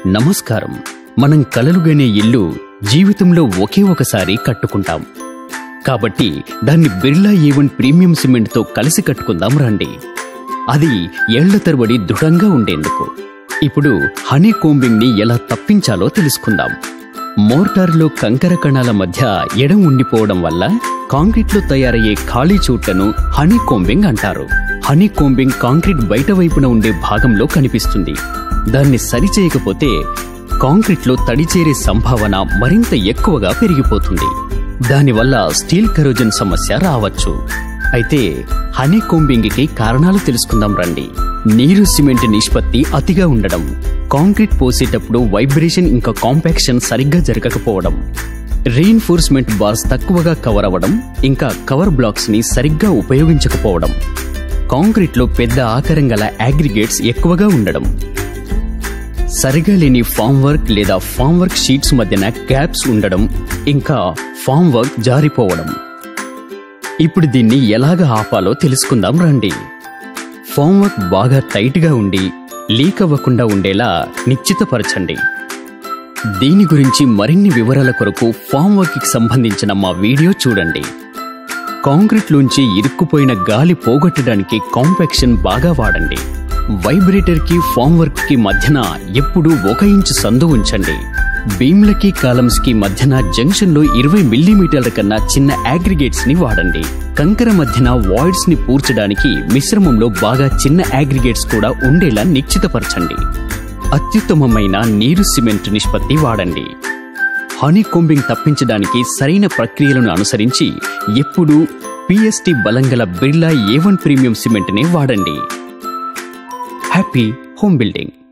నమస్కారం. మనం కలలుగనే ఇల్లు జీవితంలో ఒకే ఒకసారి కట్టుకుంటాం. కాబట్టి దాన్ని బిర్లా A1 ప్రీమియం సిమెంట్ తో కలిసి కట్టుకుందాం రండి. అది ఏళ్ల తరబడి దృఢంగా ఉండేందుకు. ఇప్పుడు హనీకోంబింగ్ ని ఎలా తప్పించాలో తెలుసుకుందాం. మోర్టార్లో కంకర కణాల మధ్య ఎడం ఉండిపోవడం వల్ల కాంక్రీట్లో తయారయ్యే ఖాళీ చోట్లను హనీకోంబింగ్ అంటారు. హనీకోంబింగ్ కాంక్రీట్ బయట వైపున ఉండే భాగంలో కనిపిస్తుంది. దాన్ని సరిచేయకపోతే కాంక్రీట్లో తడి చేరే సంభావన మరింత ఎక్కువగా పెరిగిపోతుంది. దానివల్ల స్టీల్ కరోజన్ సమస్య రావచ్చు. అయితే హనీకోంబింగ్ కి కారణాలు తెలుసుకుందాం రండి. నీరు సిమెంట్ నిష్పత్తి అతిగా ఉండడం, కాంక్రీట్ పోసేటప్పుడు వైబ్రేషన్ ఇంకా కాంపాక్షన్ సరిగ్గా జరగకపోవడం, రీఇన్ఫోర్స్మెంట్ బార్స్ తక్కువగా కవర్ అవ్వడం, ఇంకా కవర్ బ్లాక్స్ ని సరిగ్గా ఉపయోగించకపోవడం, కాంక్రీట్లో పెద్ద ఆకారం గల అగ్రిగేట్స్ ఎక్కువగా ఉండడం, సరిగా లేని ఫామ్ వర్క్ లేదా ఫామ్ వర్క్ షీట్స్ మధ్యన గ్యాప్స్ ఉండడం, ఇంకా ఫామ్ వర్క్ జారిపోవడం. ఇప్పుడు దీన్ని ఎలాగ ఆపాలో తెలుసుకుందాం రండి. ఫామ్ వర్క్ బాగా టైట్ గా ఉండి లీక్ అవ్వకుండా ఉండేలా నిశ్చితపరచండి. దీని గురించి మరిన్ని వివరాల కొరకు ఫామ్ వర్క్ కి సంబంధించిన మా వీడియో చూడండి. కాంక్రీట్లోంచి ఇరుక్కుపోయిన గాలి పోగొట్టడానికి కాంపాక్షన్ బాగా వాడండి. వైబ్రేటర్ కి ఫామ్ వర్క్ కి మధ్యన ఎప్పుడూ 1 ఇంచు సందు ఉంచండి. బీమ్లకి కాలమ్స్ కి మధ్యన జంక్షన్ లో 20 మిల్లీమీటర్ల కన్నా చిన్న అగ్రిగేట్స్ ని వాడండి. కంకర మధ్యన వాయిడ్స్ ని పూడ్చడానికి మిశ్రమంలో బాగా చిన్న అగ్రిగేట్స్ కూడా ఉండేలా నిశ్చితపరచండి. అత్యుత్తమమైన నీరు సిమెంట్ నిష్పత్తి వాడండి. హనీకోంబింగ్ తప్పించడానికి సరైన ప్రక్రియలను అనుసరించి ఎప్పుడూ PST బలంగల బిర్లా A1 ప్రీమియం సిమెంట్ నే వాడండి. Happy home building.